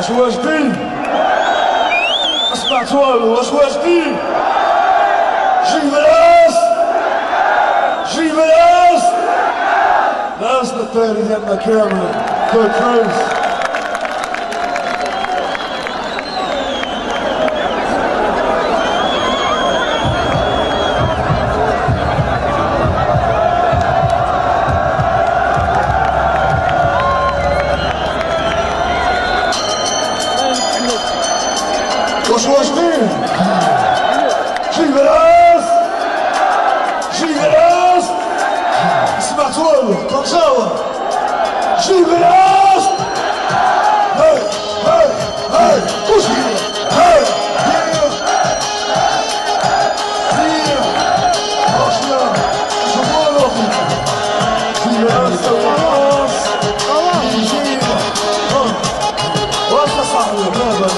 واجدين؟ ما سمعت والو. واش واجدين؟ جيب راس، جيب راس، راسنا الطياري ديالنا كامل. كول كروز. واش واجدين؟ جيب راس، جيب راس، سمعت والو. طنجاوة جيب راس. هاي هاي هاي وش هي؟ هاي هي ماشية. شوف والو جيب راس راس. جيب واش صاحبي بلا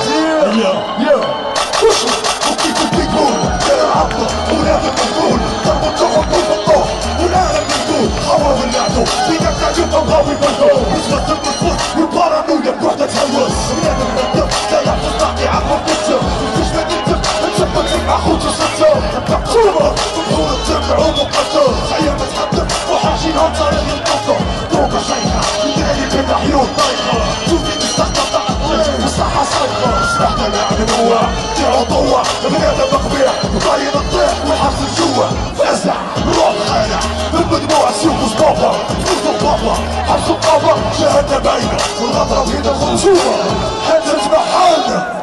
يا وش وكيف تقول داير العطلة ونادي مقبول ضربوا تروحوا بالبطوح والعالم مسدود حوا ولعتو فينا تعجب غاوي بالدور نسبة المصفوط والبارانويا بوحدة تهوس بنادم نقدر لا يحفظ نعطي عقب نفسه مفيش ما نكتب نتشبك مع خوتو ستة مقصومة جمهور التابع ومقدر عيا متحضر وحاشينهم طريق القصة طوبة شيخة يدعي بالعيون طايخة جودي مستخدم الصحة صايخة سلاحنا يعني هو ديرو طوة بنادم قبيح وطاير الطيح والحبس الجوا فزع روح خالع بالمجموع سيوف وصبابة فلوس وبابا حبس وقابة شهادة باينة والغطرة بيد الخرجوة حتى تسمع حالنا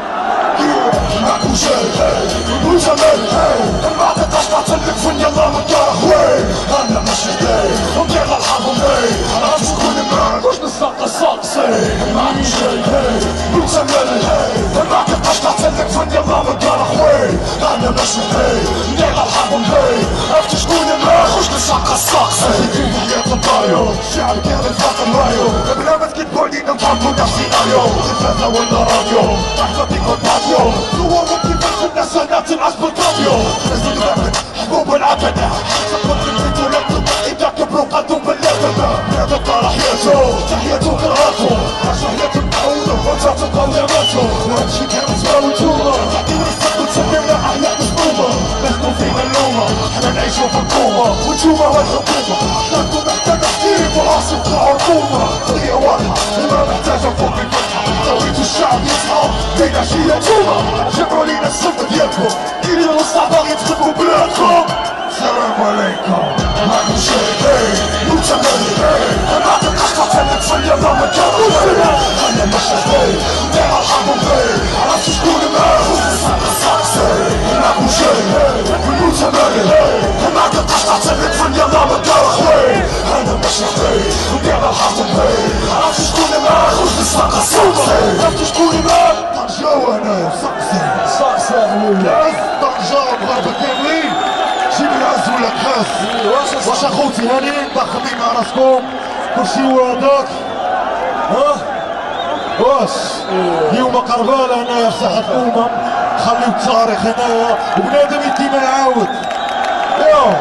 معكم شاي وجمال ما تقدرش تعتلك فين يلا من دار خوي انا مش هداي ودير الحرب وماي عرفت شكون معاك واش نساق الصاقسي معكم شاي وجمال ما تقدرش تعتلك فين يلا من دار خوي انا مش هداي ودير الحرب وماي عرفت شكون معاك واش نساق الصاقسي حياة الطايو الشعب كامل فاق الرايو بلا ما تكذبوا علينا نفهموا نفس سيناريو تلفازة ولا راديو احنا بيكون باتيو صوروا كيفاش الناس هنا تنعس بالطابيو نزل واحد حبوب العبدة تقبل في البيت ولا تطلع اذا كبروا قدوا باللعبة هذا طار حياته تحياته كرهاته عاشوا حياة المعونة وانتا تبقاو يماتو وهادشي كان سواو نتوما تعطيو رزقكم تسميونا احياء مسمومة ناخدو فينا اللومة حنا نعيشو في الكومة وانتوما والحكومة ناخدو محتاجة تجيب وراسي وطلعو الكومة قضية واضحة ما محتاجة فوق الفتحة توقيت الشعب يصحى بين عشية تومة جمعوا لينا السلطة ديالكم كاينين الوسط باغي تخدموا بلادكم. السلام عليكم معكم شاي وتمالي ما تبقاش تعتمد فيا ما مكانو انا مش هداي داير الحرب وباي عرفت شكون معاه وسط الصاقسي معكم شاي وتمالي ما تبقاش تعتمد فيا ما مكانو خوي انا مش هداي داير الحرب وباي عرفت شكون معاه وسط الصاقسي عرفت شكون معاه طنجاوة هنايا صاقسي العز طنجاوة بغربة كاملين جيب العز ولا الخاص واش اخوتي هانيين باخدين مع راسكم كلشي وهداك ها واش اليوم قربالة هنايا في ساحة الأمم خليو التاريخ هنايا وبنادم ديما يعاود يا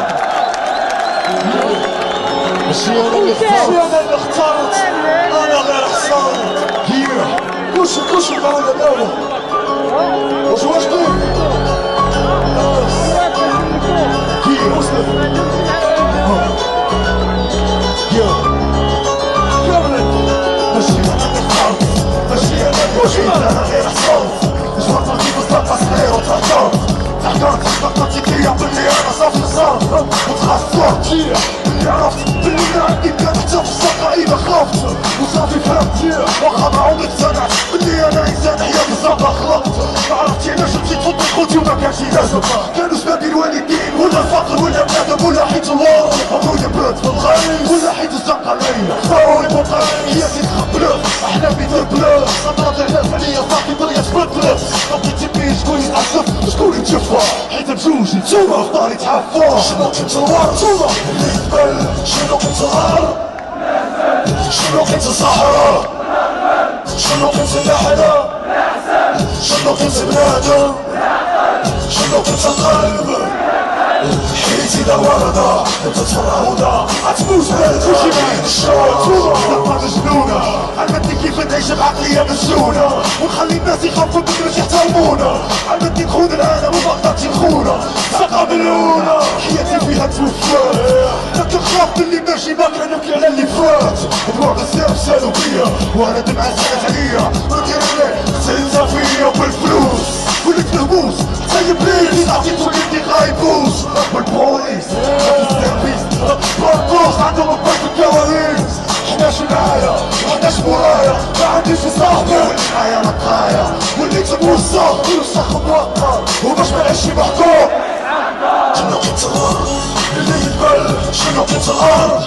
ماشي انا اللي اختارت انا غير حصان هي كلشي قاعدة دابا واش واجدين هي مسلم يا كامل ماشي انا غير حصان مش وطني بالضبط صغير وتهجر تحكرت نقطتي كيا بلي انا صافي صار وتخاف بلي عرفت بلي عندي كان حتى في الساقة اذا خافت وصافي فهمت واخا ما عمري اقتنعت بلي انا انسان حيا بالضبط خلقت ما عرفتش علاش مشيت فوت خوتي وما كانش لازم كانوا سبابي الوالدين ولا الفقر ولا بنادم ولا حيت الله ابويا بات في الخير ولا حيت الزنقة عليا ضروري بطل حياتي تخبلت احلامي تربلت خطرات الناس عليا صافي طريقة تبدلت لقيت بيه شكون يتعصب شكون يتجفى حيت بجوج نتوما اختاري تحفر شنو كنت الوار نتوما اللي قبل شنو كنت الغار شنو كنت الصحراء شنو كنت النحلة شنو كنت بنادم شنو كنت القلب حياتي دوردة انت تفرهودة عتموت باردة بين الشوط لقطة مجنونة علمتني كيف نعيش بعقلية مسجونة ونخلي الناس يخافوا مني باش يحترمونا علمتني نخون العالم وبغداد نخونة ثقة مليونة حياتي فيها توفات لكن خاف باللي ماشي باقي نبكي على اللي فات دموع بزاف سالوا بيا وانا دمعة سالت عليا ندير عليه سالت فيا بالفلوس وليت مهموس سايب ليلي عطيتو يدي غايبوس والبوليس السيرفيس باربوس عندهم البيت الكواليس حناش معايا وحناش مورايا ما عنديش صاحبي واللي معايا نقايا وليت موصل وسخ موقر وباش ما نعيش محكوم شنو كنت الارض اللي يتبل شنو كنت الارض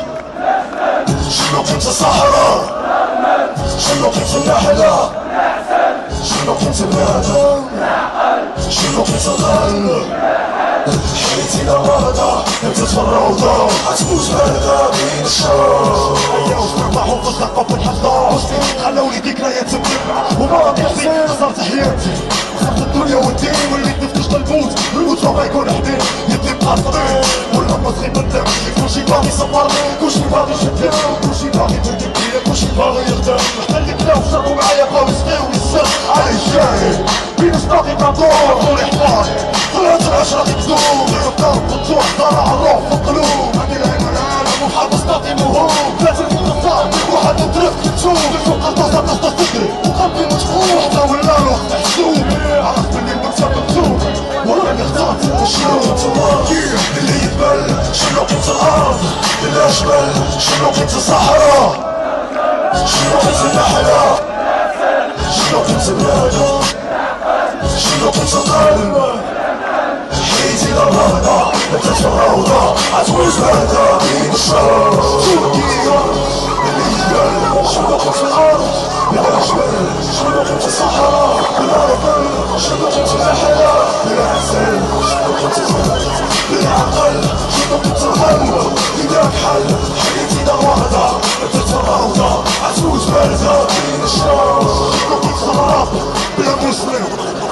شنو كنت صحراء شنو كنت النحلة شنو كنت بنادم شنو كنت الغل حياتي دوردة انت تفرودة عتموت باردة بين الشوط ايا وصربح وفصدق في الحفظة خلولي ذكريات مجمعة وما نحسي خسرت حياتي خسرت الدنيا والدين وليت نفتش الموت الموت ما يكون حدين يدي مقاطعين ولا مصري بالدم كلشي باغي يصبرني كلشي باغي يشدني كلشي باغي يتركب بيا كلشي باغي يخدم حتى اللي كلاو شربوا معايا بغاو يسقيو يسر عايش جاي بينش باغي مدور طولي حماري طلعت العشرة تبدو بالفكار بطوح طالع الروح في القلوب عندي العين والعالم وحابس نعطي موهوب لازم نختار واحد نترك تشوف الفوق الطاسة تخطط تجري وقلبي مدفوع حتى ولا الوقت محسوب عرفت باللي المكسب مكتوب وراني اخترت الشروط اللي يتبل شنو كنت الارض اللي اشبل شنو كنت صحراء شنو كنت النحلة شنو كنت بنادم شنو كنت قلب حياتي دوردة انت تفرودة عتموت باردة بين الشوط اللي يتبل شنو كنت الارض بلا جبل شنو كنت صحراء بلا رجل شنو كنت نحلة بلا عسل شنو كنت زهد بلا عقل شنو كنت القلب بداك حل حياتي دوردة انت تفرودة عتموت باردة بين الشوط شنو كنت خراب بلا مسلم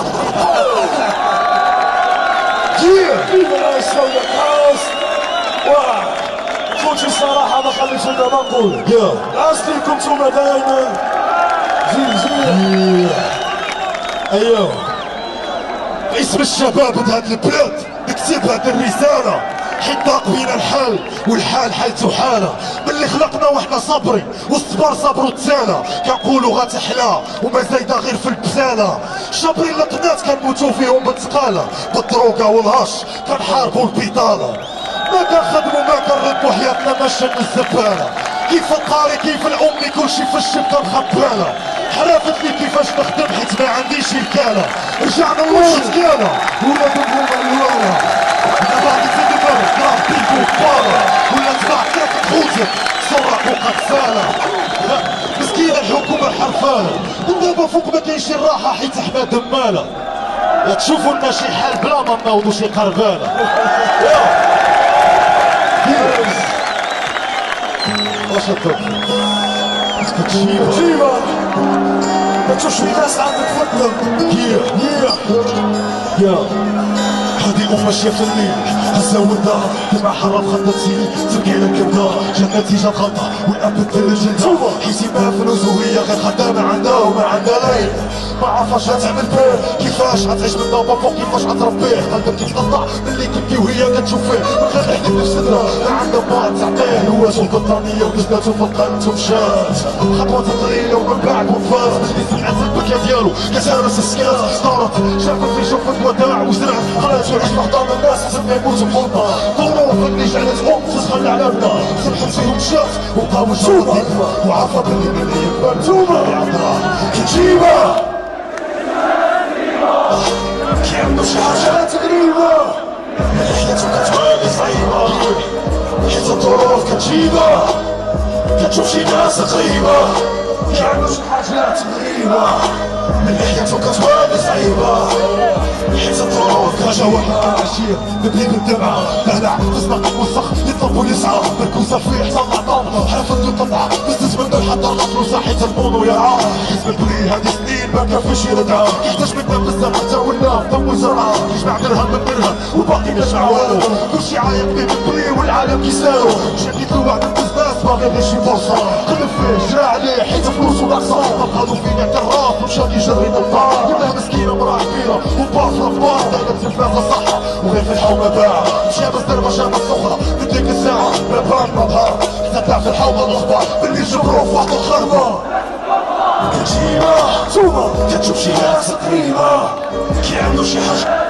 فينا نسوي الكاس خوتي الصراحة ما خليتش انا ما نقول عاش فيكم نتوما دايما زين ايوه اسم الشباب هاد البلاد نكتب هاد الرسالة حيت ضاق بينا الحال والحال حالته حالة ملي خلقنا وحنا صبري والصبر صبرو تسالى كنقولو غتحلى وما زايدة غير في البسالة شابرين القنات كنموتو فيهم بالتقالة بالدروكة والهش كنحاربو البطالة ما كنخدمو ما كنردو حياتنا ماشي الزبالة كيف القاري كيف الامي كلشي في الشبكة مخبالة حرافت لي كيفاش نخدم حيت ما عنديش الكالة رجعنا لوش تقالة ولاد الروما الوالة انا باغي نزيد نبرد نضرب بيكو كبارة ولا تباع كاك تخوتك سرق وقتالة مسكينة الحكومة حرفانة من دابا فوق ما كاينش الراحة حيت حنا دمالة يا تشوفوا لنا شي حال بلا ما ناوضو شي قربانة واش هضرت جيبا ما تشوفش الناس عندك فضل يا هادي أم ماشية في الليل هزة والنار دمع حرام خطتي تبكي لك الدار جا نتيجة الخطأ والأب بدل الجلدة حيتي ما فلوس وهي غير خدامة عندها وما عندها ليل ما عرفاش غتعمل بيه كيفاش غتعيش من دابا فوق كيفاش غتربيه قلبك كيتقطع ملي تبكي وهي كتشوف فيه من غير حديد في صدرها لا عندها ما تعطيه هو سلطة الطانية ونزلاتو في القلب ومشات خطوات قليلة ومن بعد وفات يسمع البكية ديالو كتهرس السكات طارت شافت في شوفت وداع وزرعت خلات يعيش محضان الناس حسب ما يموت بحلطة ظروف اللي جعلتهم تسخن على بنا سمحت فيهم مشات وبقاو جوما وعرفت اللي يكبر نتوما يعطرها كتجيبها كيعملو شي حاجات غريبة ملي حياتو كتولي صعيبة حيت الظروف كتجيبها كتشوف شي ناس غريبة كيعملو شي حاجات غريبة ملي حياتو كتولي صعيبة حيت الظروف غجوة عشير نبريد الدمعة دلع تسمع وسخ يطلب ويسعى مركوزة فيه طلع طامة حافظ يطلع بس من الحضر غطلو صحيت المونو يا عام حزب البري هادي سنين ما كافش يردعا يحتاج منا بزاف حتى ولا ضم وزرعة يجمع درهم من درهم وباقي ما يجمع والو كلشي عايق بين البري والعالم كيسارو شديت له وعد البزنس باغي غير شي فرصة خدم فيه جرى عليه حيت فلوسو ناقصة بقالو فينا كراف ومشى يجري النظار يبقى مسكينة مراه كبيرة وباصرة في بار دايرة تلفازة صحة وغير في الحومة باع مشى بالزربة شامة السخرة من ديك الساعة ما بان ما ظهر تطلع في الحومة الأخبار باللي جبروه في واحد الخربة كتجيبة توما كتشوف شي ناس قريبة كي عندو شي حاجة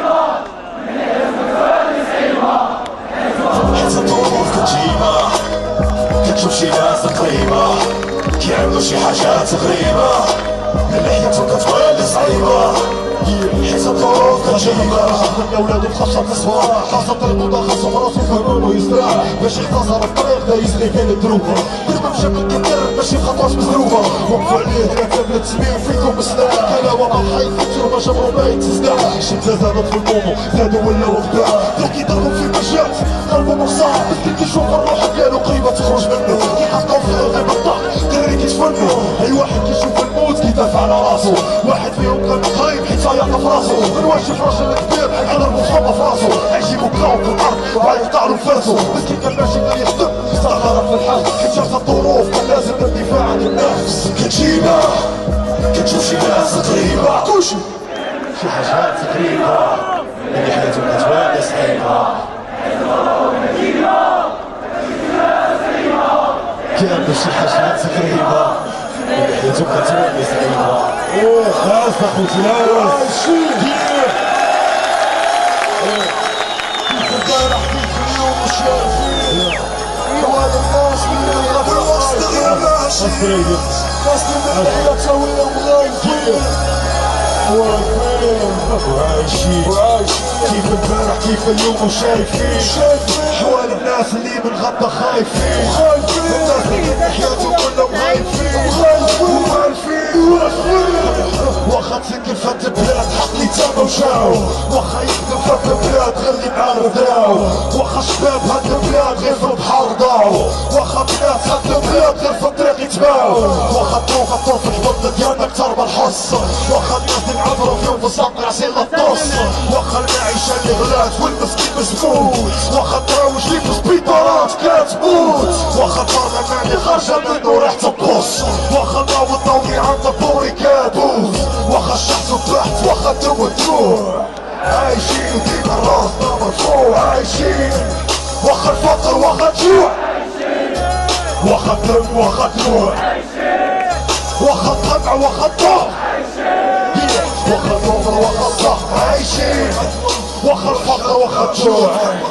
حيت الظروف كتجيبة كتشوف شي ناس قريبة كي عندو شي حاجات غريبة اللي حياتو كتولي صعيبة حيت الظروف كتجيبة خدم ولادو بخشب الصوار خاصة الموضة خاصو فراسو فهمونو يزرع باش يختصر الطريق دايز لي كاين الدروبة ديما مشى من كدر ماشي بخطواش مزروبة وقفو عليه هنا كامل التسميم فيكم بسلاح كلاوة مع حي التربة جبرو ما يتسدع الشمسة زادت في المومو زادو ولاو غدا تلاقي ضربو في مجات قلبو مقصار مسكين كيشوف الروح ديالو قريبة تخرج منو كيحطو في غير بالضغط دري كيتفنو اي واحد كيشوف الموت كيدافع على راسو واحد فيهم كان قريب حيت يعطى في راسو نواجه راجل كبير يضربو خطة في راسو عيجيبو كلاو في الارض وعاد يقطعلو فاسو مسكين كان ماشي غير يخدم استغرق في الحل كي شاف الظروف كان لازم الدفاع عن النفس كتجيبة كتشوف شي ناس غريبة كلشي شي حاجات غريبة اللي حياتهم كتبان صعيبة كانوا شي حاجات غريبة اللي حياتهم كتبان صعيبة خلاص اخوتي لاس البارح كيف اليوم مش عارفين وهذا الناس اللي والوسط غير ماشي ناس اللي الحياة تسويهم غايفين وعايشين كيف البارح كيف اليوم وشايفين حوال الناس اللي من غدا خايفين الناس اللي حياتهم كلهم خايفين واخا تسكن فات البلاد حق لي تما وشاو واخا يخدم فات البلاد غير اللي معاه دراو واخا شباب هاد البلاد غير في البحر ضاعو واخا بنات هاد البلاد غير في الطريق يتباعو واخا الطور في الحوض ديالنا كتر بالحص واخا الناس اللي نعبرو فيهم في الساق راسين للطوس واخا المعيشة اللي غلات والمسكين مسكوت واخا الدراوج اللي في سبيطارات كتموت واخا البرلمان اللي خارجة منو ريحة البوس واخا الضو الضوئي عند البوري كابوس واخا الشمس تحت واخا الدو تروح عايشين وديما راسنا مرفوع عايشين واخا الفقر واخا الجوع واخا الدم واخا الدموع واخا الطمع واخا الضغط واخا النظر واخا الضغط عايشين واخا الفقر واخا الجوع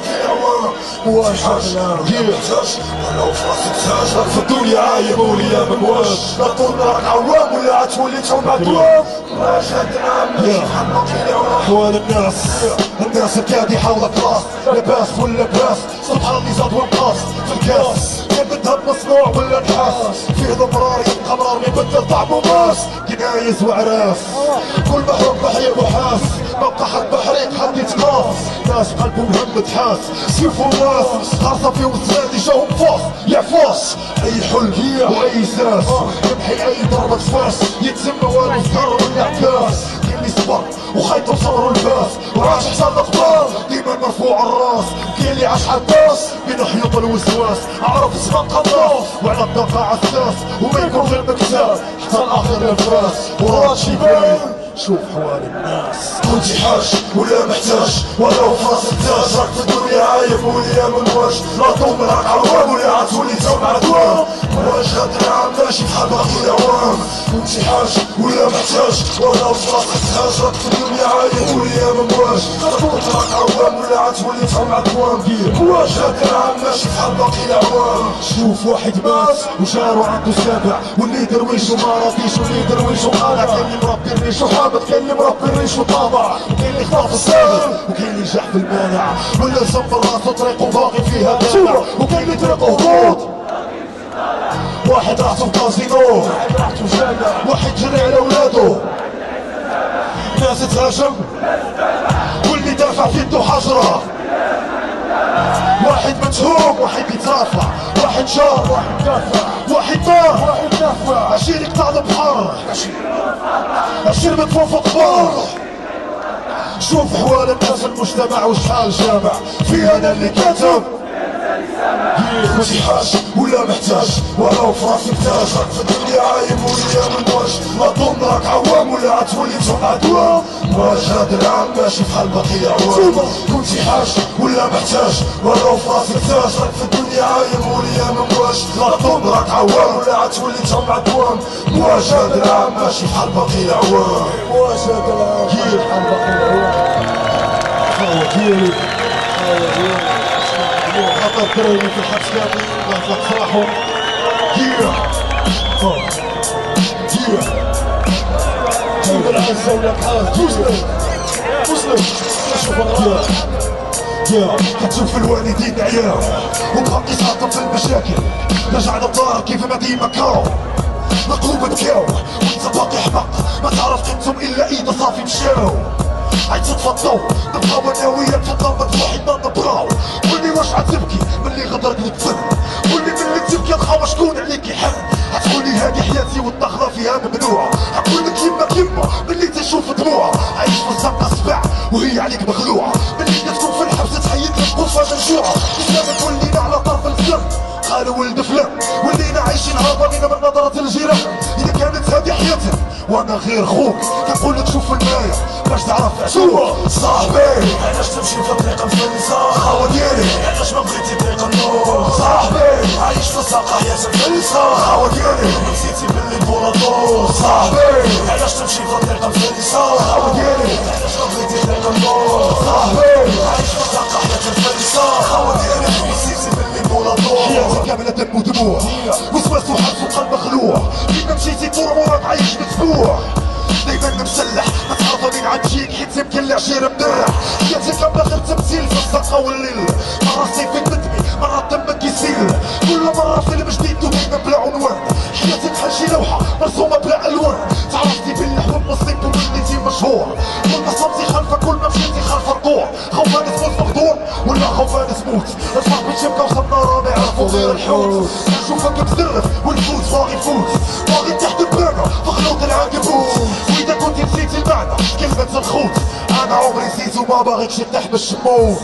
واش محتاج ولو في راسك تاج في الدنيا عايب وليا ممواج لا طول نهارك عوام ولا عتولي تهم عدوام واش هاد العام ماشي حماك اليوم حوال الناس الكادحة ولا كلاس لاباس ولا لاباس سبحان اللي زاد ونقاص في الكاس كان بالذهب مصنوع ولا نحاس فيه ضمرار يبقى مرار ما يبدل طعمو ماس كنايس وعراس كل محروق بحير وحاس مبقى حد بحريق حد يتقاص ناس بقلبهم هم تحاس سيفو ناس خاصة فيهم الزاد يجاهم فاص يعفاص اي حل واي ساس يمحي اي ضربة فاس يتسمى والو صغر والانعكاس كاين لي صبر وخيطو صبروا الباس وعاش حساب الاقدار ديما مرفوع الراس كاين اللي عاش حداس بين حيوط الوسواس عرف اسمه قناص وعلى الدقة عساس وما يكون غير مكتاس حتى الاخر الفراس وراشي باين شوف حوالي الناس كنتي حاج ولا محتاج ولو في راس التاج راك في الدنيا عايب وليا منواش لا طوم راك عوام ولا عتولي توم عدوان واش غادي العام ماشي بحال باقي العوام كنتي حاج ولا محتاج ولو في راس التاج راك في الدنيا عايب وليا منواش لا طوم راك عوام ولا عتولي توم عدوان واش غادي العام ماشي بحال باقي العوام شوف واحد مات وجارو عنده سابع واللي درويش وما راضيش واللي درويش وقالع كاين اللي مربي الريش كاين اللي مربي الريش وطابع وكاين اللي خطاف السابق وكاين اللي جاح في المانع ولا زم راسو طريقو باغي فيها دابع وكاين اللي طريقو هبوط واحد راحتو كازينو واحد جري على ولادو ناس تهاجم واللي يرفع في يده حجرة. واحد متهوم، واحد يترافع، واحد جار، واحد دافع، واحد نار، واحد دافع. 20 يقطع البحر، 20 مدفون فوق بار. شوف حوال الناس المجتمع وشحال جامع، في انا اللي كاتب ماشي حاج ولا محتاج، ولو في راسك تاج. في الدنيا عايم وليا من واش، لا تظن راك عوام ولا عتولي تسمع دوام. واش هاد العام ماشي بحال باقي عوام، كنتي حاج ولا محتاج، ولو في راسك تاج. راك في الدنيا عايم وليا من واش، لا تظن راك عوام ولا عتولي تسمع دوام. واش هاد العام ماشي بحال باقي عوام، واش هاد العام ماشي بحال باقي عوام. خاطر الدراري في الحبس كامل لحظة فرحهم. جيب العزة ولا بحال مسلم مسلم. كتشوف الوالدين عيال وباقي ساطم في المشاكل. رجعنا الدار كيف ما ديما كاو، مقلوب تكاو وانت باقي حماق، ما تعرف قيمتهم الا ايده صافي مشاو. عيد صدفة الضو نبقاو ناوية نفضل مدفوحين ما نبراو. قولي واش عتبكي ملي غدرك نتفن، قولي ملي تبكي الخاوة شكون عليك يحن. هتقولي هادي حياتي والدخلة فيها ممنوعة، هقولك يما ملي تشوف دموعها. عايش في الزنقة سباع وهي عليك مخلوعة، ملي تكون في الحبس تحيد لك غرفة منشوعة. إسلام تولينا على طرف الفم قالوا ولد فلان، ولينا عايشين هربانين من نظرة الجيران. إذا كانت هادي حياتك وانا غير خوك، كنقولك شوف المراية باش تعرف عشوة. صاحبي علاش تمشي في طريقة مفلسة، خاوة ديالي علاش ما بغيتي طريقة النور. صاحبي عايش في الساقة حياتك مفلسة، خاوة ديالي نسيتي باللي بولاطور. صاحبي علاش تمشي في طريقة مفلسة، خاوة ديالي علاش ما بغيتي طريقة النور. صاحبي عايش في الساقة حياتك مفلسة، خاوة ديالي نسيتي باللي بولاطور. حياتك كاملة دم ودموع، وسواس وحبس وقلب مخلوع. كيما مشيتي طول عمرك عايش متبوع، دايما مسلح ما تعرف مين عتجيك حيت يمكن العشيرة مدرح. حياتي كاملة غير تمثيل في الزنقة والليل، مرة سيفك تدمي مرة دمك يسيل، كل مرة فيلم جديد ودايما بلا عنوان. حياتي بحال شي لوحة مرسومة بلا ألوان، تعرفتي باللحوم والصيب ووليتي مشهور. كل ما صمتي خلفك كل ما مشيتي خلف الطور. خوفان تموت مخدوم ولا خوفان تموت، صاحبي تبكى وخمارة ما يعرفوا غير الحوت. نشوفك مزرف والفوت باغي يفوت، باغي تحت البابا في خلوط العنكبوت. وإذا كنت نسيتي المعنى كلمة الخوت، أنا عمري نسيت وما باغيكش تحت بالشموت.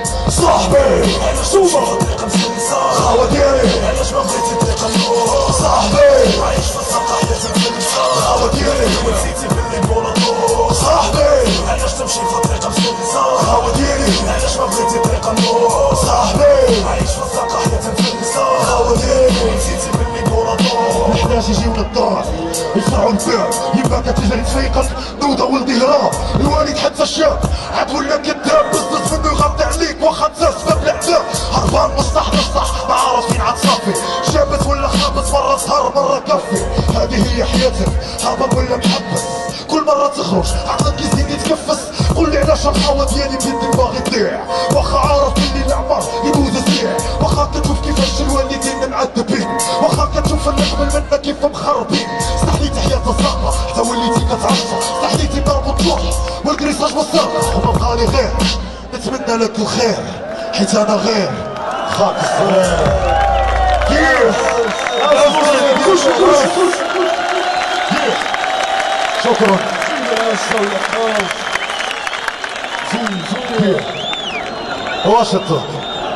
صاحبي علاش تمشي في طريقة مفلسة، خاوة ديالي علاش ما بغيتي طريقة النور. صاحبي عايش في الساقة حياتك مفلسة، خاوة ديالي ونسيتي باللي بولاطور. صاحبي علاش تمشي في طريقة مفلسة، خاوة ديالي علاش ما بغيتي طريقة النور. صاحبي عايش في الساقة حياتك مفلسة، خاوة ديالي ونسيتي باللي بولاطور. الحناش يجيونا الدار يفتحوا الباب، يما كتجري تفيقك نوضة ولدي هراب. الوالد حتى الشاب عاد ولا كداب، بزنس منو يغطي عليك واخا تسال سبب العذاب. هربان مصلح ما عارف فين عاد صافي، شابت ولا خابت مرة سهر مرة كفي. هذه هي حياتك هربان ولا محبس، كل مرة تخرج عقلك يزيد يتكفس. قولي علاش الخاوة ديالي بيدك باغي تضيع، واخا عارف بلي العمر يدوز سريع. واخا كتشوف كيفاش الوالدين معذبين، واخا كتشوف النقبل منا كيف مخربين. استحليتي حياة الزنقة حتى وليتي كتعصى، استحليتي ضرب الطلق والكريساج والسرقة. وما بقالي غير نتمنى لك الخير حيت انا غير خاك الصغير. شكرا. واش الطرق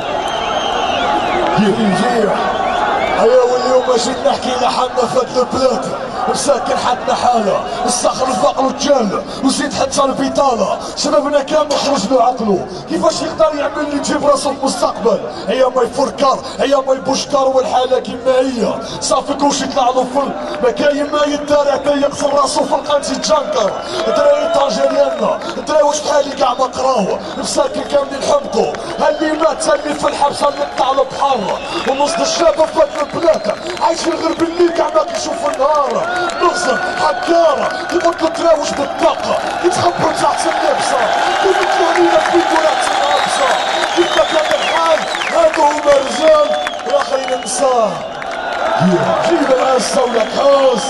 ايوا واليوم جيت نحكي لحالنا فهاد البلاد، مساكن حدنا حالة الصخر الفقر والجهل وزيد حتى البطالة. شبابنا كامل خرج له عقلو كيفاش يقدر يعمل اللي يجيب راسو في المستقبل. هي ما يفركر هي ما يبوشكر والحالة كيما هي صافي كلشي يطلع له فل، ما كاين ما يدار حتى يقصر راسو في القنت يتجنكر. الدراري طاجة ديالنا الدراري واش بحالي كاع ما قراو، مساكن كاملين حمقو اللي مات اللي في الحبس اللي طلع له بحر. ونص الشباب فهاد البلاد عايشين غير بالليل كاع ما كيشوفوا النهار. نغزر حكارة يبطلوا تراوش بالطاقة يتخبروا تحت اللبسة يبطلوا علينا في بيكولات العبسة. كيما كان الحال هادو هما رجال يا خي النساء. جيب العزة ولا كحوس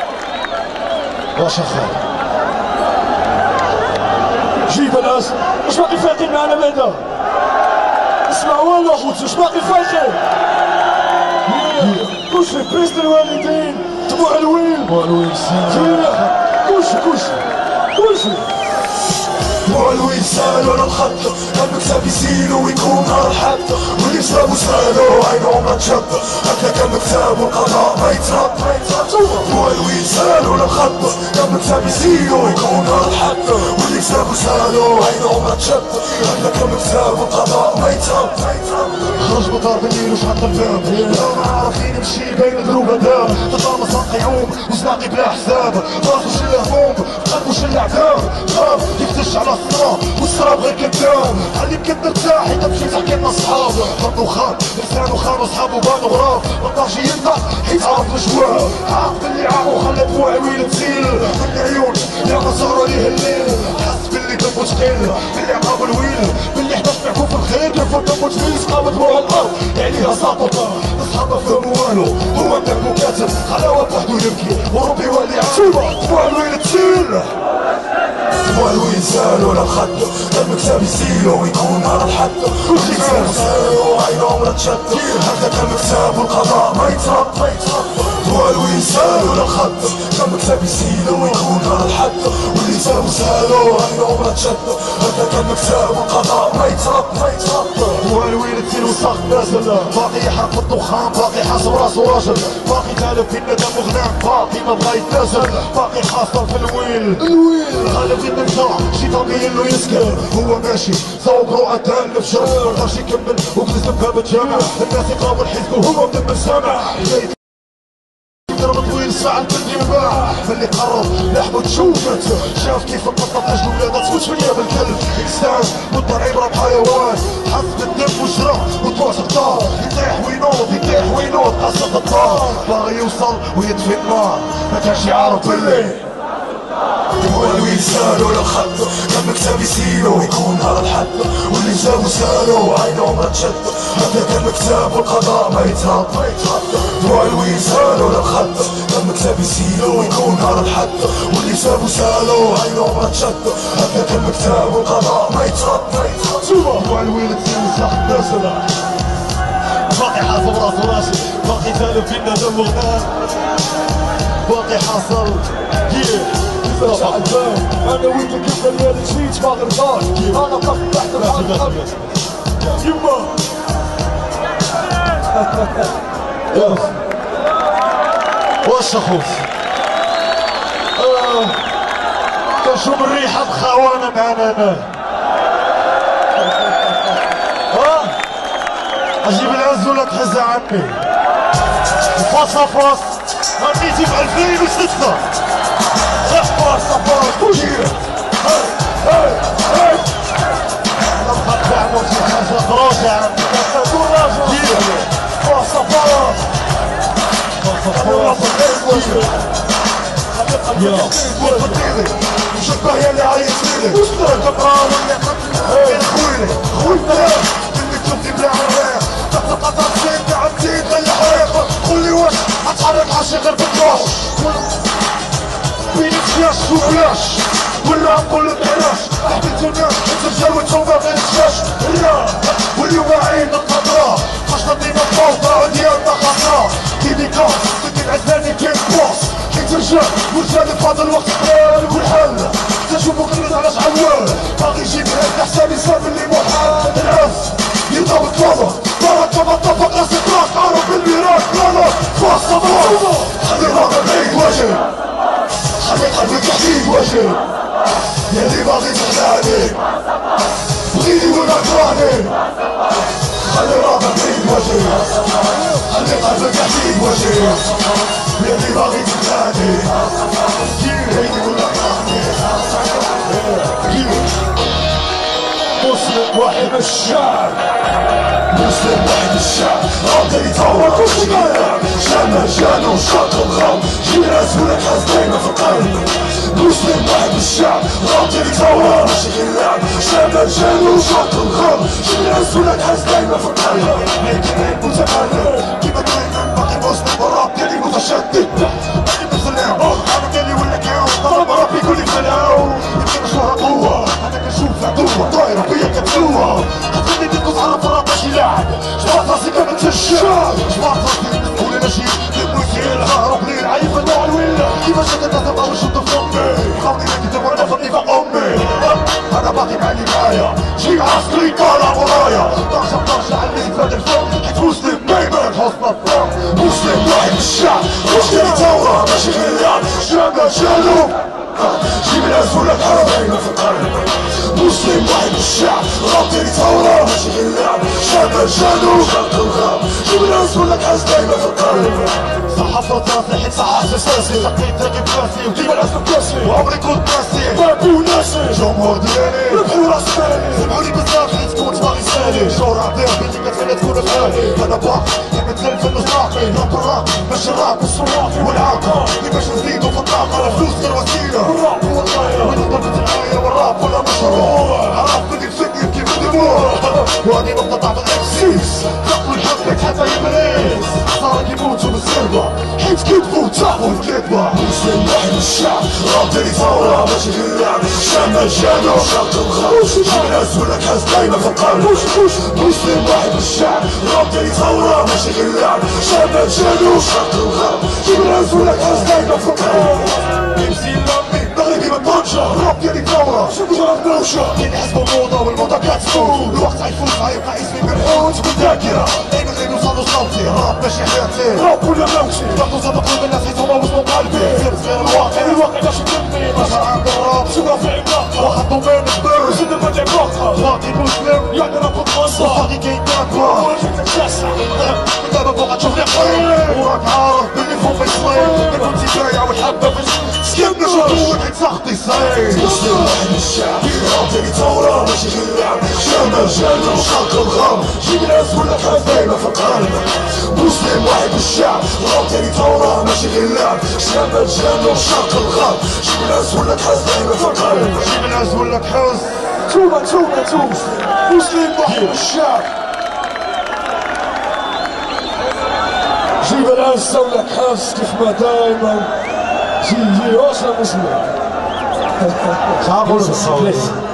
واش اخويا جيب العزة فايقين معنا بعدا؟ اسمع والو اخوتي، واش باقي فايقين؟ كلشي بيس للوالدين، دموع الويل كلشي دموع الويل سالو على الخط، المكتب يسيلو ويكون نهار الحد، واللي جابو سالو عينهم ما تشد، هكا كان مكتب والقضاء ما يترد. دموع الويل سالو على الخط، المكتب يسيلو ويكون نهار الحد، واللي جابو سالو عينهم ما تشد، هكا كان مكتب والقضاء ما يترد. خرج بطار بالليل وشحط الباب، ما عارفين نمشي بين دروب داب، تطامس القيوم وزلاقي بلا حساب، راسو شل هموم قلبو شل عذاب، خاف يفتش على الصراب والصراب غير كداب، علي يمكن ترتاح إذا مشيت حكينا صحاب، بطنو خان لسانو خان وصحابو بانو غراب، مقدرش ينطق حيت عارف الجواب، عارف باللي عارف وخلى دموع الويل تسيل من العيون يا ما صاروا ليه الليل، حس باللي دمو تقيل باللي عقاب الويل، باللي حداش معكم في الخير كيف دمو تفيل سقاو دموع الارض عليها ساططة، اصحابه فهموا والو هو مدام مكاتب خلاوه بوحدو يبكي وربي والي عاقبه، دموع الويل تسيل. دموع الويل سالو على الخد، المكتب يسيلو ويكون نهار الحد، واللي سالو سالو عينهم لا تشد، هكا كان مكتب والقضاء ما يترد. دموع الويل سالو على الخد، المكتب يسيلو ويكون نهار الحد، واللي سالو عينهم لا تشد، هكا كان مكتب والقضاء ما يترد. دموع الويل تسيل وساق نازل، باقي يحرق في الدخان، باقي حاسب راسو راجل، باقي تالف في الندم وغنام، باقي ما بغا يتنازل، باقي حاصل في الويل غالب في النمسا شي طبيعي انه يسكر، هو ماشي صوب رؤى تام لفشر، مرضاش يكمل وجلس بباب الجامع، الناس يقراو الحزب وهو مدم السامع، يضرب طويل ساعة البلدي وباع، فاللي قرب لحمه تشوفت، شاف كيف القطة تهجم ولادها تفوت فيا بالكلب، إنسان مضطر عبرة بحيوان، حس بالدم وجرى وتواش غدار، يطيح وينوض قصة الدار، باغي يوصل ويطفي النار، ما كانش يعرف باللي دموع الويل سالو على الخد، المكتب يسيلو ويكون نهار الحد، واللي جابو سالو عينهم لا تشد، هكا كان مكتب والقضاء ما يترد. دموع الويل سالو على الخد، المكتب يسيلو ويكون نهار الحد، واللي جابو سالو عينهم لا تشد، هكا كان مكتب والقضاء ما يترد. دموع الويل تسيل وساق نازل، باقي حاصل راسو راسي، باقي تالف في الندم وغنام، باقي حاصل على الباب، انا وانت كيف الليالي جيت باغي رضاك، انا طفت تحت الحلقة يما واش اخوت كنشوف الريحة بخوانة معانا هنا، اجيب العز ولا تحز عني، فاص فاص غنيتي في 2006 شبه يا اللي عايز فيني تبقى ولا خويلي اللي تشوفني بلا عراق تحت قطر زين قاعد تزيد غير حريق، قولي واش اتحرك عالشي غير في الطراش، بين فياش وبلاش ولا نقول بلاش، حبيت الناس ترجع وتشوفها غير الشاش، لا واليوم عين القدرة خاصنا ديما الفوضى ديالنا خطرة، كيديكا سكت عزلاني كيف بوس، حيت رجال ورجال في هذا الوقت قرار والحل، تشوفو كلمت على شعوال، باغي يجيب هاد حسابي صاب اللي محال، العز يلقى بالطلبة برا كما طبق راس الراس، عارف بالميراث لا فاصة خلي الراجل بعيد واجب، خلي قلبك تحديد واجب، يا اللي باغي تخدعني بغيني ولا كرهني، خلي راسك بعيد واجب، خلي قلبك تحديد واجب، يا اللي باغي تخدعني بغيني ولا كرهني. مسلم واحد الشعب، مسلم واحد الشعب، غادي يتطور كل شيء، شامل جانو وشاط الغرب، جيران ولك حاس دايما في القلب، مسلم واحد الشعب، غادي يتطور ماشي غير لعب، شامل جانو وشاط الغرب، جيران ولك حاس دايما في القلب، لكن متقلب كيما كاين باقي مسلم والراب ديالي متشدد، باقي مسلم انا ديالي ولا كاو، طلب ربي يقول لي خلاو، يمكن مشروع قوة شوف عدوة طايرة بيا كتلوة خليني بيكو تعرف راه ماشي لاعب جبعت راسي كما تشاب جبعت راسي نقول انا شي المثير هارب لي العيب النوع الويلة كيفاش الناس بقاو يشدوا في امي خاوني نكتب وانا فني فوق امي انا باقي معلي معايا جي عسكري طالع ورايا طرشة على اللي فات الفوق حيت مسلم دايما حسن الفوق مسلم واحد الشعب مشتري ثورة ماشي غير لعب شامل شالو جيب الناس ولا الحرمين في القلب مسلم واحد الشعب غطي ثورة ماشي غير لعب شامل شالو شرق الغرب جيب الناس ولا الحاس دايما في القلب صحف راسي حيت صحف اساسي لقيت راكب راسي وديما الاسم بلاسي وعمري كنت ناسي بابي وناسي جمهور ديالي ربحوا راس بالي سمعوني بزاف حيت كنت باغي سالي شهرة ديال بيتي كتخلي تكون بحالي انا باقي كيما تغلب في النصاقي راب الراب ماشي الراب والصوافي والعاقة كيفاش نزيدو في الطاقة الفلوس غير وسيلة الراب هو الغاية وين ضربت الآية والراب ولا مشروع عرف بدي تفكر كيف الدموع وهادي نقطة ضعف الاكسيس نقلوا الحفلة حتى يبريز صار يموتوا بالسربة حيت كذبوا تاخوا الكذبة مسلم واحد الشعب راب ديالي ثورة ماشي غير لعب شامل شالو شرق الغرب جيب ناس ولا كاس دايما في القلب مسلم واحد الشعب راب ديالي ثورة ماشي غير لعب شامل شالو شرق الغرب جيب ناس ولا كاس دايما في القلب نمشي لامي مغربي من طنجة راب ديالي ثورة شوفوا جرى بنوشة كاين حسبوا الموضة والموضة كتفوت الوقت غيفوت غيبقى اسمي منحوت بالذاكرة دايما غير نوصلو صوتي راب ماشي حياتي راب ولا موتي باغي نوصل قلوب الناس حيت هما وصلوا قلبي غير صغير الواقع باش نكمل بشر عند الراب شوفنا في عملاقة واحد دومين كبير زيد نبدع باقة باقي مسلم يعني راه كنت غصة باقي كاين دابا ولا جبت الكاسة دابا باغا تشوفني قريب وراك عارف بلي فوق الصليب ما كنتي بايع والحبة في سكننا شطوك حيت ساخطي صايب مسلم واحد الشعب راب ديالي ثورة ماشي غير لعب شامل شالو شرق الغرب جيب ناس ولا كاس دايما في القلب مسلم واحد الشعب راب ديالي ثورة ماشي غير لعب شامل شالو شرق الغرب جيب ناس ولا كاس دايما في القلب جيب ناس ولا كاس توبة مسلم واحد الشعب جيب العز ولا كاس كيف ما دايما جي واش مسلم تعقول بالصوت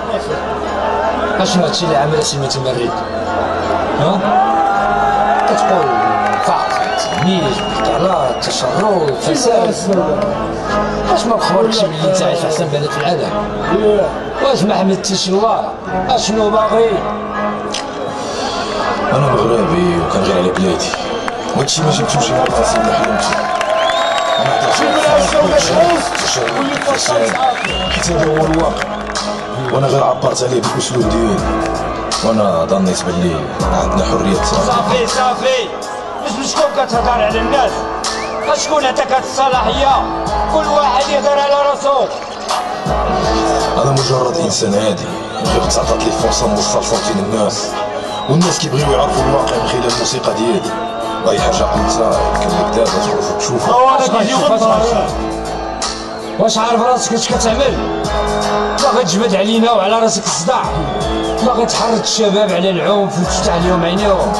اشنو هادشي اللي عمل شي متمرد ها كتقول فقر تمييز احتلال تشرد فساد واش ما بخبركش بلي انت عايش في احسن بلد في العالم واش ما حملتيش الله اشنو باغي انا مغربي وكنغير على بلادي وهادشي ما جبتوش غير راسي ولا حلمتي حيت هذا هو الواقع وانا غير عبرت عليه بالاسلوب ديالي وانا ظنيت بلي عندنا حريه التعبير. صافي باش شكون كتهضر على الناس شكون عطاك هاد الصلاحيه كل واحد يهضر على راسو انا مجرد انسان عادي غير تعطات لي فرصه نوصل صوتي للناس والناس كيبغيو يعرفوا الواقع من خلال الموسيقى ديالي اي حاجه قلتها يمكن لك دابا تخرج تشوفها واش عارف راسك اش كتعمل باغي تجبد علينا وعلى راسك الصداع باغي تحرض الشباب على العنف وتفتح عليهم عينيهم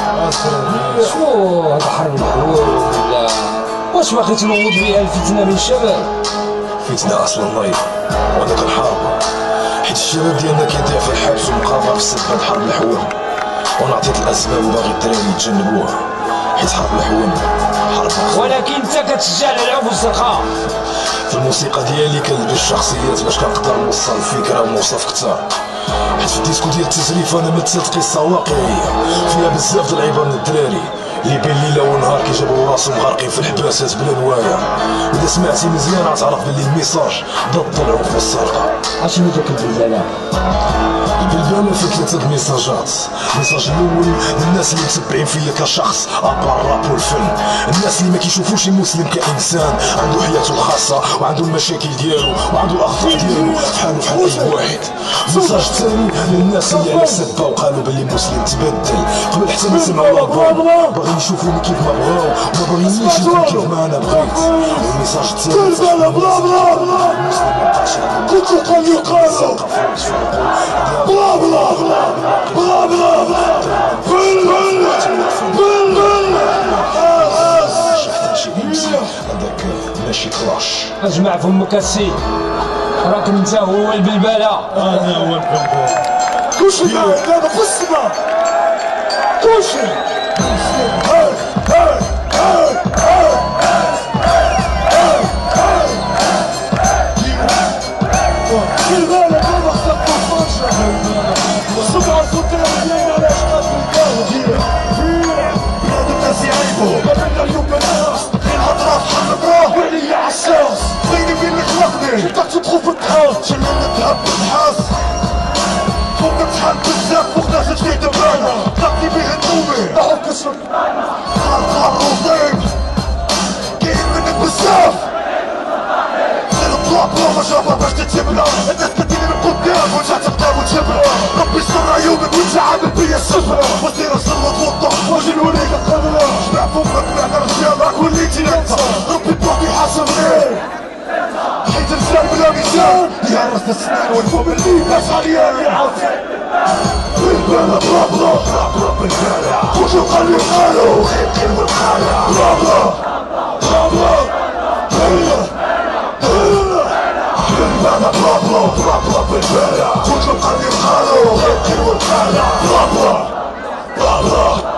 شنو هاد حرب الحروب ولا واش باغي تنوض بها الفتنه بين الشباب فتنه اصلا نايض وانا كنحاربها حيت الشباب ديالنا كيضيع في الحبس ومقاطعه بسبب حرب الحوام وانا عطيت الاسباب وباغي الدراري يتجنبوها حيت حرب الحوام حرب ولكن انت كتشجع على العنف والسرقه في الموسيقى ديالي كنلبس الشخصيات باش كنقدر نوصل الفكره ونوصف كتار حيت في الديسكو ديال التسريف انا مثلت قصه واقعيه فيها بزاف د العبر من الدراري اللي بين ليله ونهار كيجابوا راسهم غارقين في الحباسات بلا نوايا واذا سمعتي مزيان غتعرف بلي الميساج ضد العنف والسرقه اشنو داك البلبله البلبله فيه 3 ميساجات الميساج الاول للناس اللي متبعين فيا كشخص ابار الراب والفن الناس اللي ما كيشوفوش المسلم كانسان عنده حياته الخاصه وعنده المشاكل ديالو وعنده الاخطاء ديالو بحالو بحال اي واحد الميساج الثاني للناس اللي على السبه وقالوا بلي المسلم تبدل قبل حتى ما يسمعوا الالبوم باغيين يشوفوني كيف ما بغاو وما باغيينش يكون كيف ما انا بغيت والميساج الثالث بلا بلا بلا بلا كنت قال يقالوا بلا بلا بلا بلا بلا بل هذاك ماشي كلاش. اجمع فمك السيد، راك انت هو البلبله. انا هو البلبله. كلشي دابا في السما، كلشي. البلبله دابا خصك تفرجها. السبعة الفوتير ديالنا علاش قاتل بلاد الناس يعيبوا، بلدنا اليوم بناس غير هضرة في حلقة وعليا عالساس. بيني وبينك خلقني بدك تدخل في التحاس، شلنا الذهب بالنحاس فوق تحال بزاف فوق ناس تفيد دبانة تقضي بيه النومي راهو كسر خال روزيك كاين منك بزاف غير بلا ما جابها باش تتبلى. الناس كديرني من قدام وانت تقدر وتجبلى. ربي يستر عيونك وانت عامل بيا السفرة وسير الصلوة توضح واجي نوريك القبلة. جمع فمك معنا رجال راك وليتي انت. ربي بوحدي حاسب غير حيت رجال بلا ميزان يهرس السنان والفم اللي باش عليا يعاود. بالبلا بلا بلا بلا بالبلا وش القلب قالوا خير كلمة الخالة. بلا بلا بلا بلا بالبلا بلا بلا بلا بالبلا وش القلب قالوا خير كلمة الخالة. بلا بلا بلا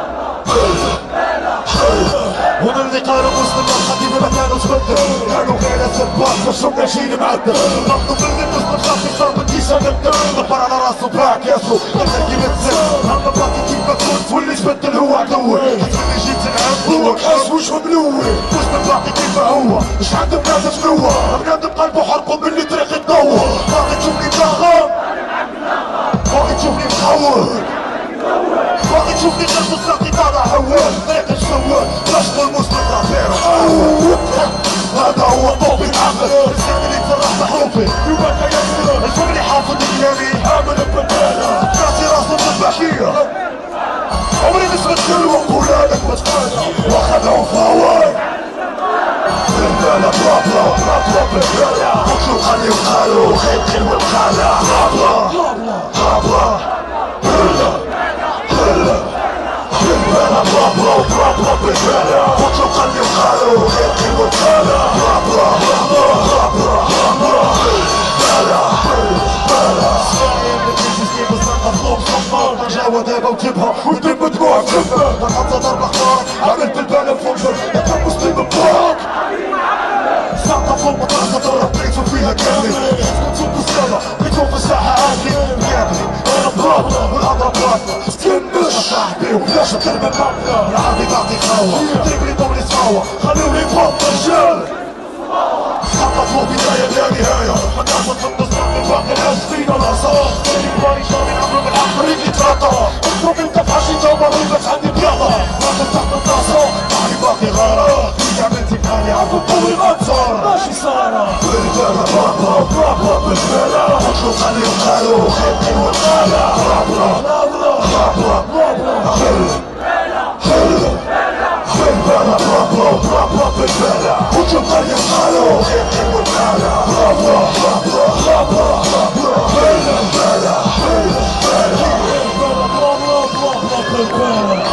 هنا اللي قالوا مسلم القديم ما كانوا تبدل، كانوا غير سباك وشو ماشيين معدل. ناخدو مني مسلم خاصي صار بدي شنبدل، دبر على راسو باك ياسو غير كيما تزل. هلا باقي كيما تكون تولي تبدل هو عدوي، حتولي جيت نعدوك حاس وش ملوي. مسلم باقي كيما هو مش عنده بنادم تنوى، بنادم قلبه حرقه من اللي طريق تنور. باقي تشوفني ضاغط، باقي تشوفني مخور، باقي تشوفني غير صوتي طالع هوال. طريق الشوال رشق المسلم رافيرو هذا هو طوبي العقل. الزين اللي تفرح بحروفي يبقى يسر الفم اللي حافظ كلامي حامل ببالة راسي راسه بالبحية. عمري نسبة كلوة ولادك بتقالى واخذهم فواي. بالبالة بلا بلا بلا بلا بالبالة وشو خلي وخالو خير كلمة الخالة. بلا بلا بلا بلا بلا بالبلا بلا بلا بلا بلا بالبلا وشو خلي وخالو خير كلمة الخالة. بلا بلا بلا بلا بلا بلا بالبلا بالبلا صايم بتجي سنين بالزنقة فوق صفار ترجع دابا وجبها ودم دموع جبها. نحط ضرب اخبارك عامل بالبلا فوق لكن مسلم بباك ساقطة فوق مطرقة ضرب بيتو فيها كامل. كنتو بالسما بيتو في الساحة عادي قابلي انا بلاطة والهضرة بلاطة تكمش صاحبي وبلاش كلمة مبنى. العادي باقي خاوة دربلي دوري صاوة خلوني بوط رجال. ساقطة فوق بداية لا نهاية حنعمل في النص من باقي الناس فينا العصا. داري باري شامي عمرو من حق رجلي تراطى. اضرب انت في حشي جوبر بس عندي بياضة راجل تحت الطاسة معي باقي غارة. عملتي بحالي عفو طول ما تصار ماشي صارة. بالبلا بابا بابا بالبلا وشو خلي وخالو خير كلمة الخالة. بابا بابا بابا بالبلا بابا بابا بالبلا وشو خلي وخالو خير كلمة الخالة. بابا بابا بابا بالبلا بالبلا بابا بالبلا.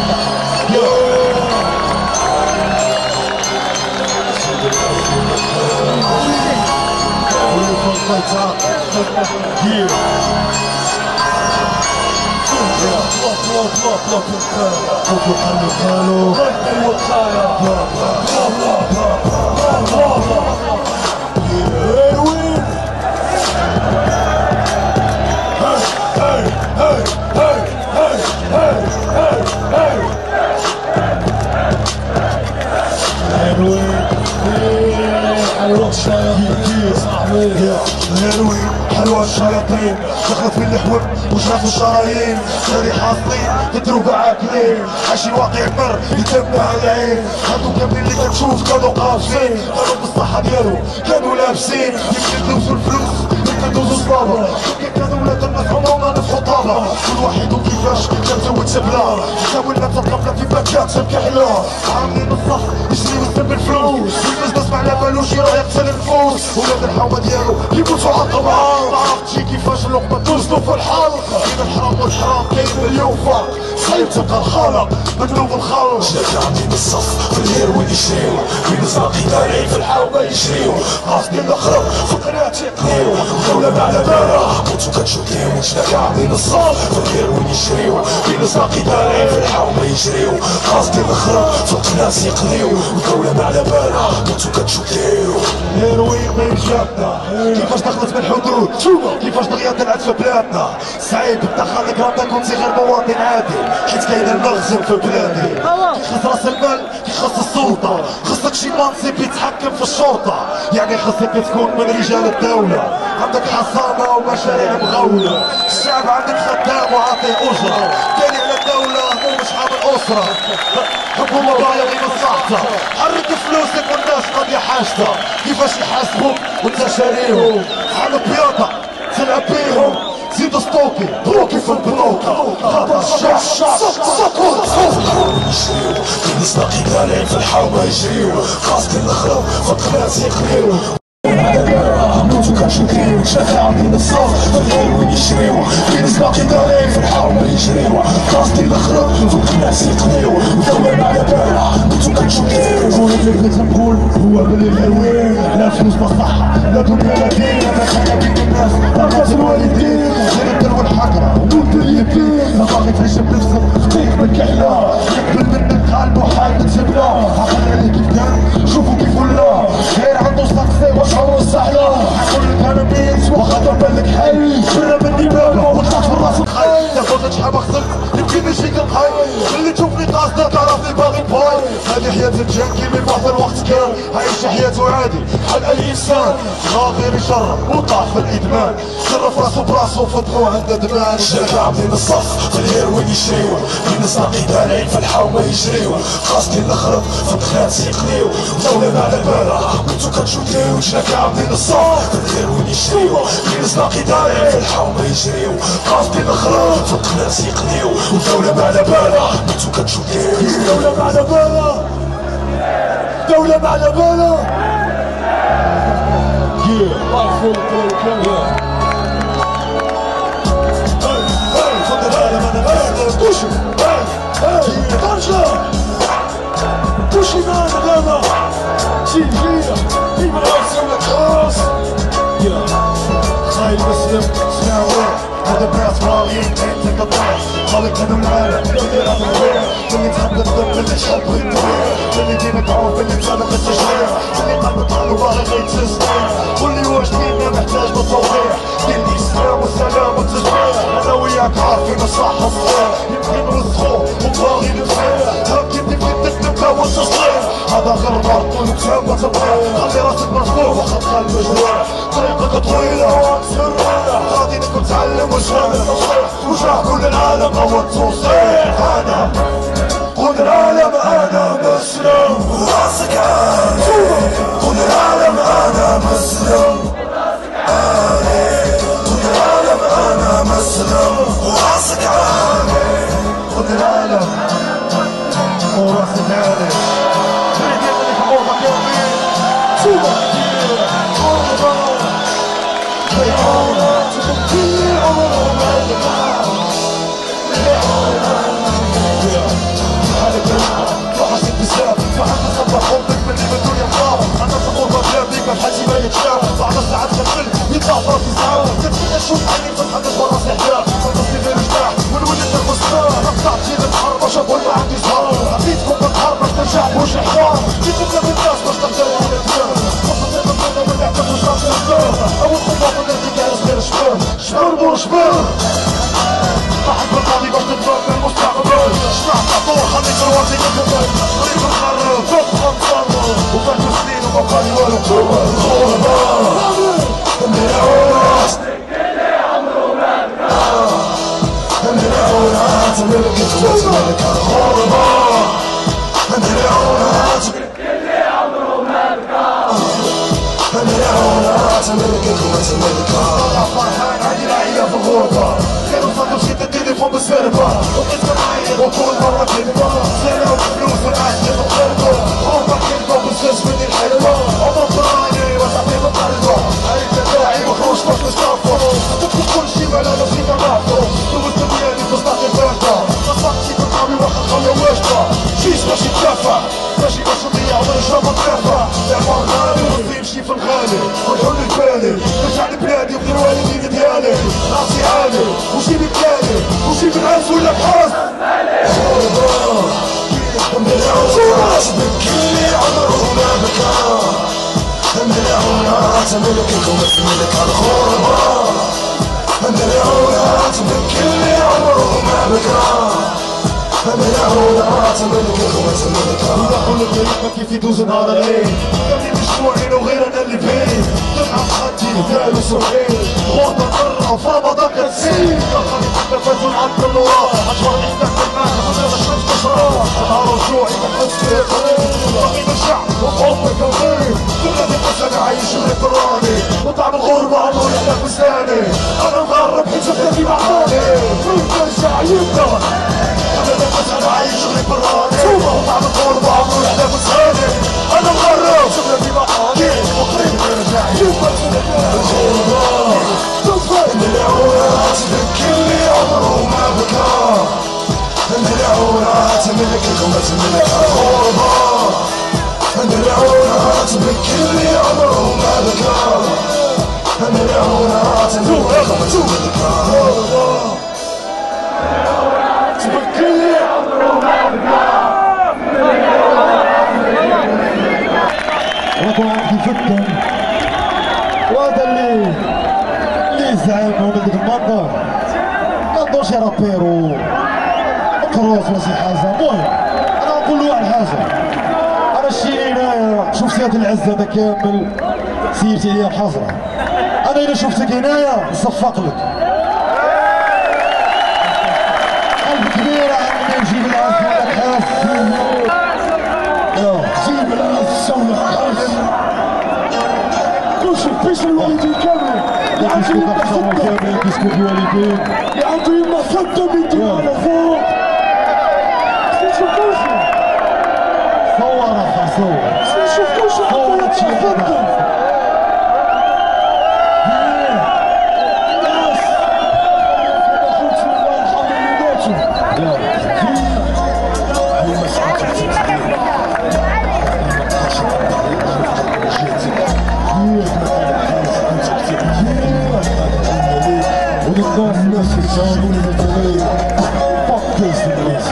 الهيروين حلوة الشياطين دخلت في اللحوم وشافوا الشرايين. شاري حاصلين تدروب عاكلين عايشين واقع مر يتمها العين. هادو كاملين اللي كتشوف كانوا قافزين كانوا بالصحة ديالو كانوا لابسين. يمكن ندوزو الفلوس يمكن ندوزو الصلابة يمكن كانوا ولاد الناس عمرنا نفحو طابة. صعبة كل واحد وكيفاش كتزود سبلة حاولنا نتقابلنا في باكات الكحلة عاملين الصف يشري وسط الفلوس والبزنس ما على بالوش راه يقتل النفوس ولاد الحومة ديالو يموتو على الطبعة ما عرفتش كيفاش اللقمة توزنو في الحلق بين الحرام والحرام كاين مليون فرق صعيب تبقى الخالق مقلوب الخلق شنا عاملين الصف في الهيروين يشريو في نزاقي دارين في الحومة يجريو قاصدين الاخرى فقرات يقنيو دولة ما على بالها موتو كتشوف ليهم شنا عاملين الصف في الهيروين يشريو في نزاقي دارين في الحومة يجريو قاصدين الاخرى فقرات يقنيو ودولة ما على بالها موتو كتشوف ليهم الهيروين ما يجابنا كيفاش دخلت من الحدود كيفاش دغيا طلعت في بلادنا صعيب تدخل كرامتا كنتي غير مواطن عادي حيت كاين المخزن في بلادي كيخص راس المال كيخص السلطة خصك شي منصب يتحكم في الشرطة يعني خصك تكون من رجال الدولة عندك حصانة ومشاريع مغولة الشعب عندك خدام وعاطيه أجرة تاني على الدولة مو مش عامل أسرة حكومة باغية غير مصلحتها حرك فلوسك والناس قاضية حاجتها كيفاش يحاسبوك وانت شاريهم حالك بياضة تلعب بيهم زيد ستوكي بروكي في البروكة هذا الشعب سكر يجريو في نزاقي دارين في الحومة يجريو قاصدين الاخرى فقرات يقنيو موتو كنشوفيو شافي عاملين الصف في الهيروين يشريو في نزاقي دارين في الحومة يجريو قاصدين الاخرى فقرات يقنيو ودولة ما على بالها موتو كنشوفيو اللي بغيت نقول هو بلي الهيروين لا فلوس مصلحة لا دنيا لا دين انا خايبين الناس باقات الوالدين غير الدلو الحقرة ولد اليتيم ما باغي تعيش بنفسك خطيك بالكحلة يقبل منك قلب وحال تسبلة عقل عليه كيف كان شوفو كيف ولا غير عنده ساكسي واش عمرو السحلة حقول لك انا بيت واخا دابا لك حي برا مني بابا وطلعت في الراس الخاي تاخد شحال خسرت يمكن نجيك الحي اللي تشوفني قاصدة تعرفني باغي باي هذه حياة الجانكي من واحد الوقت كان عايش حياته عادي بحال اي انسان غير يشرب وطاح في الادمان شرف راسو براسو فضلو عند دمان شنا عاملين الصف في الهيروين يشريو في نزاقي دارين في الحومة يجريو قاصدين الاخرى فقرات يقنيو دولة ما على بالها موتو كتشوفيو شنا عاملين الصف في الهيروين يشريو في نزاقي دارين في الحومة يجريو قاصدين الاخرى فقرات يقنيو ودولة ما على بالها موتو كتشوفيو دولة ما على بالها دولة ما على بالها خايل مسلم اسمعوا هذا براس راغي انت قطاع خالق هذا العالم اللي راه الغير اللي تحب الضم اللي تحب النوير اللي ديما تعوف اللي تسابق التشجيع اللي قلب طال وباغي غير تسمع واللي واش فينا محتاج بالتوضيح دين الاسلام والسلام والتشجيع انا وياك عارفين الصح والصحيح يمكن نوسخوه وباغي نفهم هاك انت في التكنيكا والتصليح هذا غير ضغط ونكتب وتبغي خلي راسك مرفوع وخد قلب مجروح طريقك طويلة واكسر غادي نكون تعلم وشامل وجاه كل العالم هو التوصيح انا كل العالم انا مسلم وراسك عالي كل العالم انا مسلم كل العالم انا مسلم وراسك عالي كل العالم وراسك عالي بعد ساعات خفل يطلع فراسي ساعة كتبنى نشوف عيني فتحة براسي حجاب فراسي غير جناح ونولد المسطار رفعت جيد الحرب وشافوا ما عندي زهار عطيتكم بالحرب باش ترجع بوش الحوار جيتكم بالناس باش تقدروا على الديار خاصة المنطقة ولعت الرشاش الدار أول خطوة ولاتي جالس غير شباب شباب مو شباب ضحك بالقاضي باش تتفرج من المستقبل شباب عطوه خليك رواتي نتفرج طريق الخرب فوق خمسان وفاتوا سنين ومبقى لي والو فرحان عندي العيلة في الغربة خير وصدر شي السربة وقيت كنعيط وكل مرة كلمة سرقوا الفلوس والعسل وخربة هما كلمة بزاز مني الحلوة هما براني وصاحبي بالقلبة عرفت داعي مخروج باش نصطفو تدخل كلشي على نصيبة معطو دوزت بياني بصداقي باردة نصقتي بالقامي واخا خويا واجبة جيس باش يتدافع ماشي باش نضيع ونشرب ونترفع العمر غالي وربي يمشي في الغالي ونحل البالي نرجع لبلادي وندير والدين ديالي راسي عالي وجيبي بلادي وجيبي العز ولا بحاس بكلي عمره ما بكى ملعونات ملككم اسملك الغربة ملعونات بكلي عمره ما بكى ملعونات ملككم اسملك يدخل الطريق كيف يدوز نهار الليل قالي مجموعين وغير انا اللي فيه دمعة خدي دارو سرحين غوطة مرة وفرمضة كتسيل دخلت النفس ونعطل الورا أجوار نحتاج الماء وزاد الشمس تشرب نهار رجوعي بحس فيه قريب باقي نرجع وحب كوكيب كل دي قصة عايش غير براني وطعم الغربة عمرو يحلى بستاني أنا مغرب حيت شفتي معاني كنت نرجع يبدا كل دي قصة عايش غير براني وطعم الغربة عمرو يحلى بستاني أنا مغرب شفتي معاني وقريب نرجع يبدا ملعونات بكلي عمره ما بكى ملعونات ملككم اسملك الغربة ملعونات بكلي عمره ما بكى ملعونات ملككم اسملك الغربة بكلي عمرو ما بكى ركوا عندي جدا وهذا اللي زعيم ولد المنظر ما نضوش رابيرو كروس ولا شي حاجه. المهم انا نقول له واحد الحاجه، انا الشيء هنايا شوف سيادة العز هذا كامل سيرتي هي الحضره، انا الا شفتك هنايا نصفق لك قلب كبير عندي نجيب العز ولا الحاس جيب العز ولا الحاس كلشي بيش الوالدين كامل يعطيهم مصدة كامل كيسكت الوالدين يعطيهم مصدة من ديالنا فوق نشوفوشو صور اخي صور نشوفوشو صور مصدة الناس يساومون المثالين فك الناس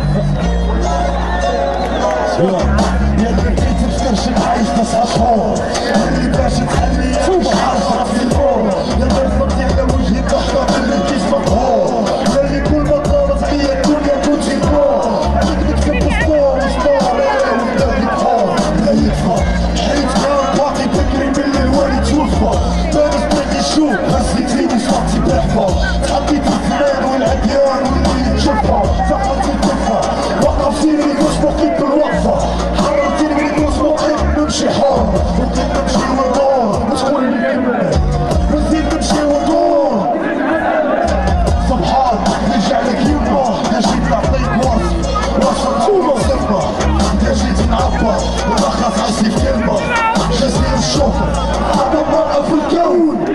يا بنتي تفكرش نعيش 9 شهور اللي باش تخلي شوف عارف في الفور يا بنتي على وجهي تحت كل كيس مطهور اللي كل ما طارت عليا الدنيا كنت فور عليك نكتب ستور وستور وبدا يتفور لا يتفور حيت كان باقي بكري من الوالد توفى بانت بغيت نشوف هزيتيني صوتي بحفر حطيت الزمان والعديان واللي يتشفى سحبت الدفة وقفتيني مش بقيت بالوقفة حررتيني من مش بقيت نمشي حر بديت نمشي وندور وتقول لي كمل بديت نمشي وندور سبحان نرجع لك يما يا جيت نعطيك وصف توبة سبة يا جيت نعبر ونخلص عشتي في كلمة جزير الشوفة أنا مرة في الكون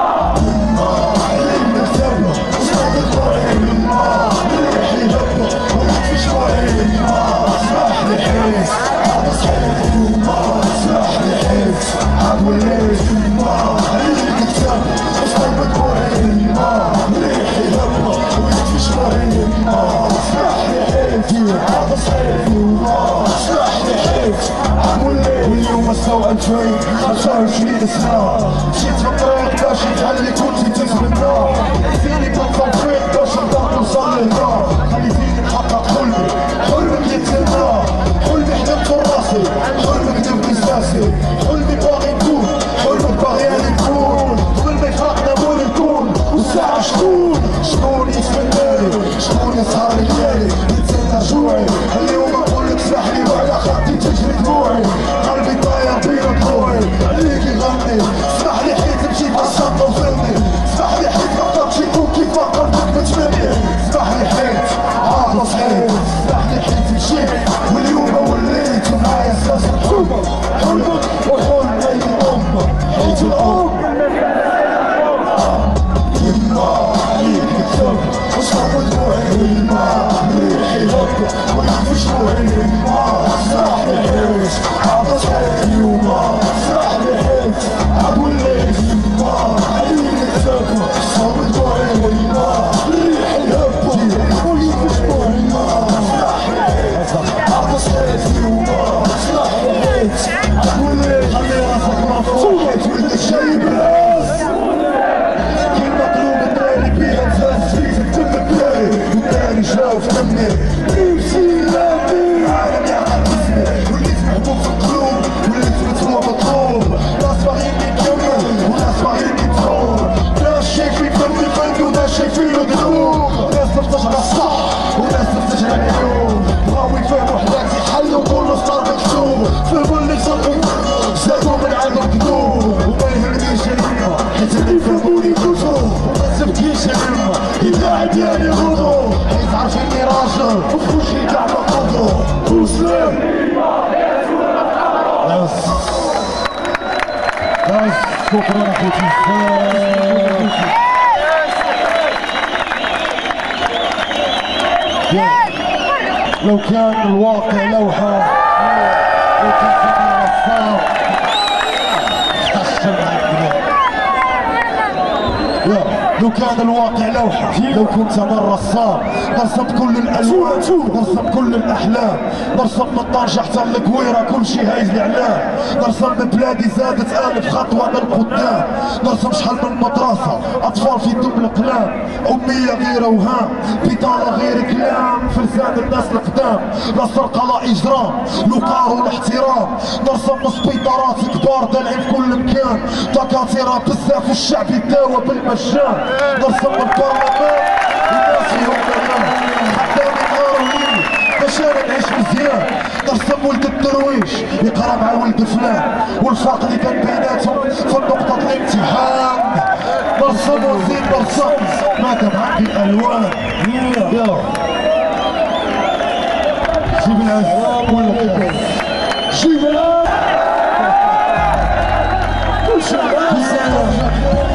واليوم السوء 2025 سنة مشيت في الطريق باش يتعلي كنت تتمنى فيني بنظم فيك باش نقدر نوصل لهنا خليتيني نحقق حلمي حلمك يتسنى حلمي حلمت راسي حلمك تبني ساسي حلمي باغي نكون حلمك باغي انا نكون قبل ما يفرقنا وين نكون والساعة شكون يتمناني شكون يسهر ليالي يتسنى جوعي اليوم نقولك ساحلي وعلى خطي تجري دموعي قلبي طاير بين ضلوعي عليك يغني اسمح لي حيت مشيت عالشط وفهمني اسمح لي حيت ما قدرتش يكون كيف ما قلبك بتمني اسمح لي على الصح وناس تفتجر العيون بغاو يفهموا حياتي حلوا كل ستار مكتوب فهموا اللي صدقوا زادوا من عندهم كذوب وما يهمنيش الهمة حيت اللي يفهموني كفروا وما تبكيش الهمة إذا عدياني غدروا حيت عارفيني راجل وفوشي كاع ما قدروا وسلام بس شكرا اخوتي لو كان الواقع لوحة لو كان في الرصاص لو كان الواقع لوحة لو كنت انا الرسام نرسم كل الالوان نرسم كل الاحلام نرسم من طنجة حتى الكويرة كل شي هايز الاعلام نرسم بلادي زادت 1000 خطوة للقدام نرسم شحال من مدرسة اطفال في دم الاقلام امية غير اوهام بطالة غير كلام فرسان الناس القدام لا سرقة لا اجرام لقار ولا احترام نرسم سبيطارات كبار دالعين في كل مكان دكاترة بزاف والشعب يداوى بالمجان نرسم البرلمان والناس فيهم امان حتى من نهار باش انا نعيش مزيان نرسم ولد الدرويش يقرا مع ولد فلان والفرق اللي كان بيناتهم في نقطة الامتحان نرسم ونزيد نرسم مادام عندي الالوان جيب العزام ولا كيف جيب العزام وش العزام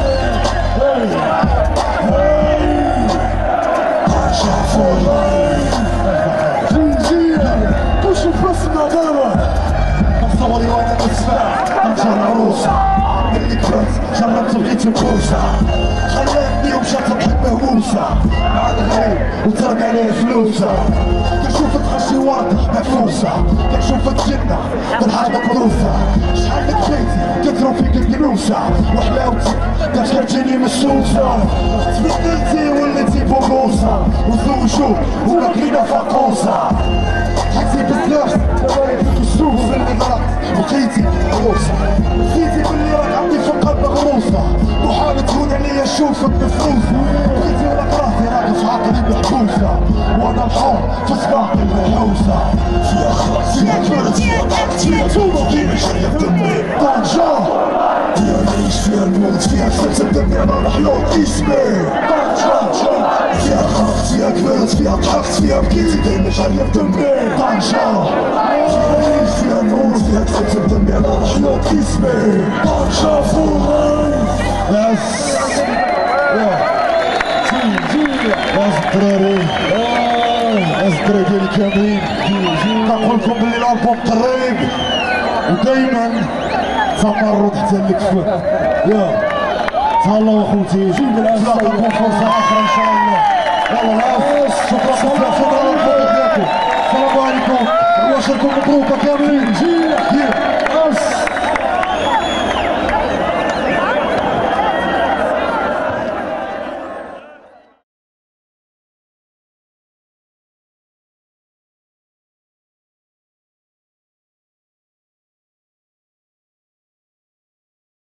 صوري وانا نسمع نرجع العروسة اللي كبرت جربت بغيت الكوسة خلاتني ومشات تضحك مهووسة مع الغريب وترك عليه فلوسة كنشوفك تخشي واضح مفوسة كنشوفك جنة بالحاجة مدروسة شحال لك بيتي كثروا فيك الكنوسة وحلاوتك كتجيني مسوسة تبدلتي وليتي بوغوسة وزوجو وماكلينا فاقوسة حكيتي بزاف السوق اللي ضربت بقيتي عروسة نسيتي باللي راك عندي في القلب مغروسة وحاول تهون عليا نشوفك بفلوسة بقيتي ولا كرهتي راك في عقلي محبوسة وانا الحر في سباق المحوسة فيها خلاص فيها كبرت فيها ضعفت فيها توبة قيمة شرية دمي طنجة فيها نعيش فيها الموت فيها سلسل دمي انا الحيوط اسمي طنجة فيها خلقت فيها كبرت فيها ضحكت فيها بكيتي دايما شرية دمي طنجة فيها نور فيها كسبت دمي على الحياط اسمي طنجة فوراي بس يا الدراري يا الدراري ديالي كاملين كنقولكم بلي الالبوم قريب ودايما تمرد حتى الكفة تهلاو اخوتي نتلاقاكم فرصة اخرى ان شاء الله يلا شكرا شكرا على الحضور ديالكم السلام عليكم واشركم مبروك كاملين